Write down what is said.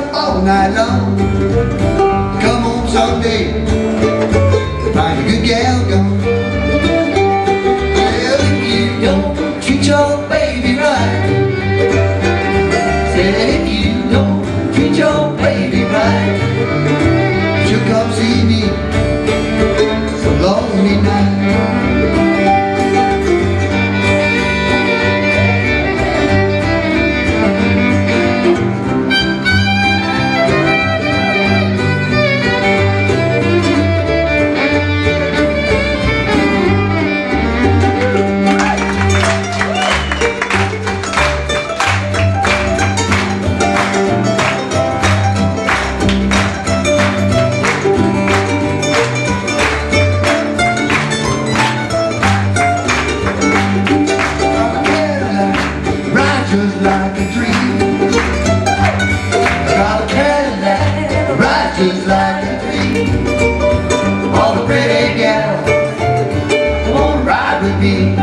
up all night long. Come home someday, find a good gal gone. Well, if you don't treat your baby right, said if you don't treat your baby right, she'll come see me some lonely night. Just like a dream, got a Cadillac, ride just like a dream. All the pretty gals wanna ride with me.